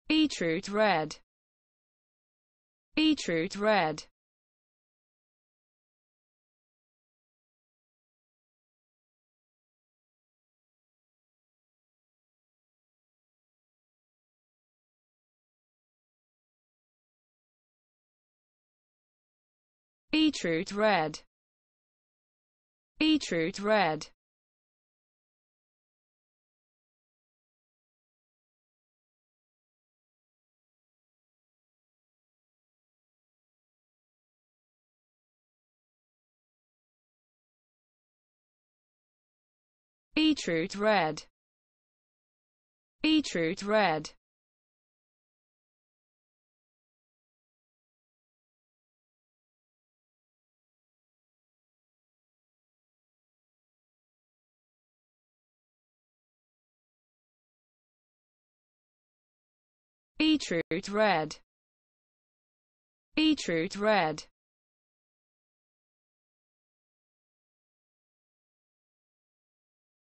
beetroot red, beetroot red, beetroot red, beetroot red, beetroot red, beetroot red, beetroot red, beetroot red,